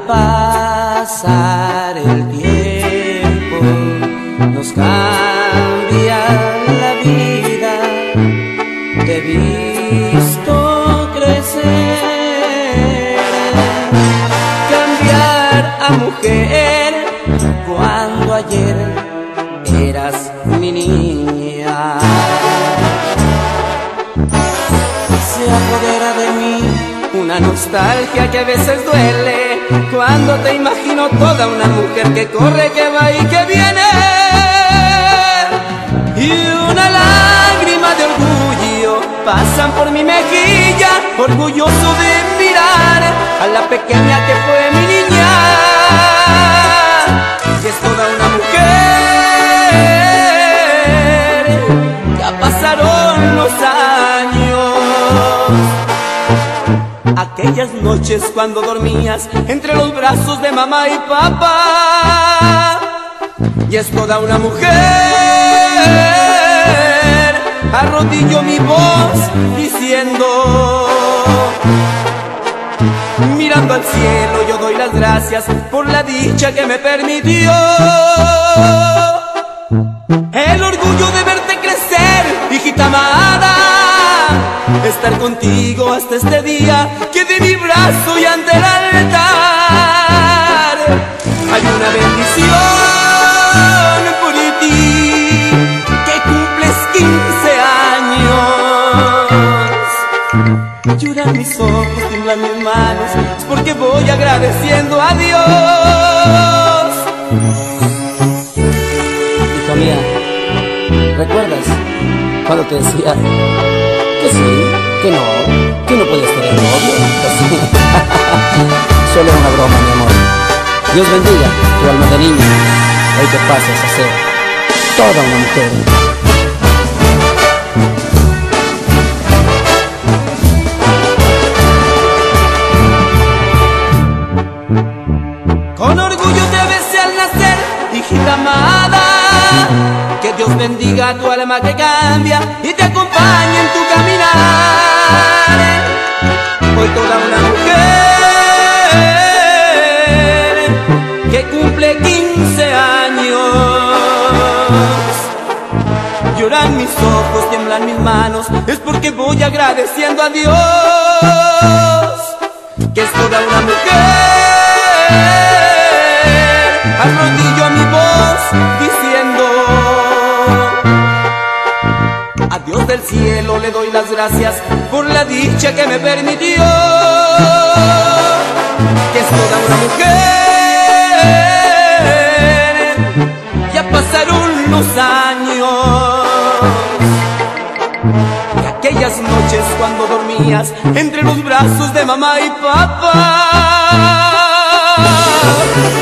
pasar el tiempo nos cambia la vida. Te he visto crecer, cambiar a mujer cuando ayer eras mi niña. Se apodera de mí una nostalgia que a veces duele cuando te imagino toda una mujer que corre, que va y que viene, y una lágrima de orgullo pasan por mi mejilla, orgulloso de mirar a la pequeña que fue mi niña, que es toda una mujer. Ya pasaron los años, aquellas noches cuando dormías entre los brazos de mamá y papá, y es toda una mujer. Arrodillo mi voz diciendo, mirando al cielo yo doy las gracias por la dicha que me permitió. El orgullo de verte crecer, hijita amada, estar contigo hasta este día, que de mi brazo y ante el altar hay una bendición por ti, que cumples 15 años. Lloran mis ojos, tiemblan mis manos, es porque voy agradeciendo a Dios. Hija mía, ¿recuerdas cuando te decía que sí, que no puedes tener novio? Solo era una broma, mi amor. Dios bendiga tu alma de niña. Hoy te pasas a ser toda una mujer. Con orgullo te besé al nacer, hijita amada, que Dios bendiga tu alma que cambia y te acompañe en tu caminar. Hoy toda una mujer que cumple 15 años. Lloran mis ojos, tiemblan mis manos, es porque voy agradeciendo a Dios, que es toda una mujer. Arrodillo mi voz diciendo, a Dios del cielo le doy las gracias por la dicha que me permitió, que es toda una mujer. Ya pasaron los años, y aquellas noches cuando dormías entre los brazos de mamá y papá,